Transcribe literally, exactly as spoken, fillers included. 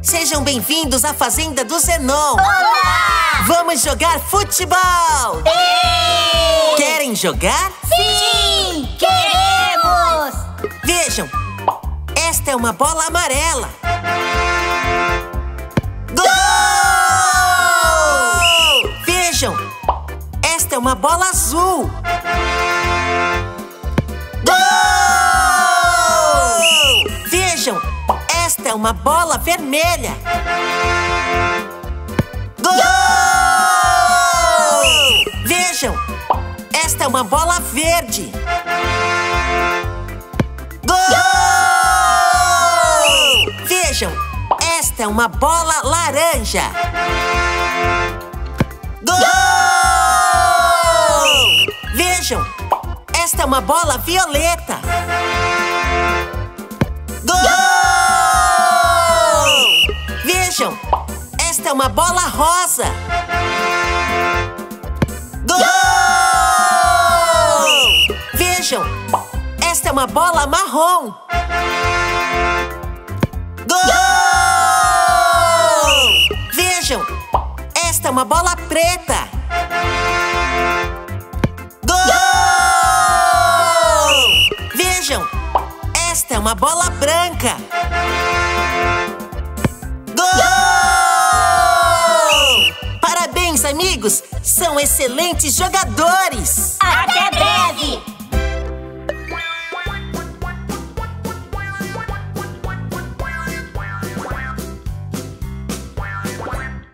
Sejam bem-vindos à Fazenda do Zenon! Olá! Vamos jogar futebol! Ei! Querem jogar? Sim! Queremos! Vejam, esta é uma bola amarela. Gol! Vejam, esta é uma bola azul. Gol! Vejam, esta é uma bola vermelha. Gol! Vejam, esta é uma bola verde. Gol! Vejam, esta é uma bola laranja. Gol! Vejam, esta é uma bola violeta. Gol! Vejam, esta é uma bola rosa. Gol! Vejam, esta é uma bola marrom. Gol! Vejam, esta é uma bola preta. Gol! Vejam, esta é uma bola branca. Gol! Parabéns, amigos! São excelentes jogadores! Até breve!